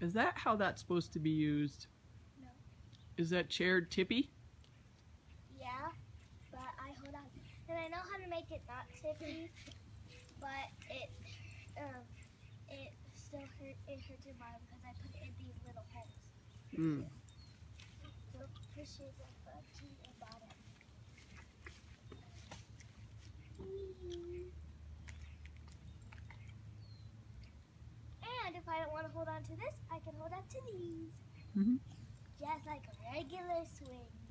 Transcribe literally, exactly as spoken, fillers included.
Is that how that's supposed to be used? No. Is that chair tippy? Yeah, but I hold on. And I know how to make it not tippy, but it um it still hurt. It hurts your bottom because I put it in these little holes. Mm. So it pushes it up to your bottom. And if I don't want to hold on to this, I can hold on to these. Mm-hmm. Just like a regular swing.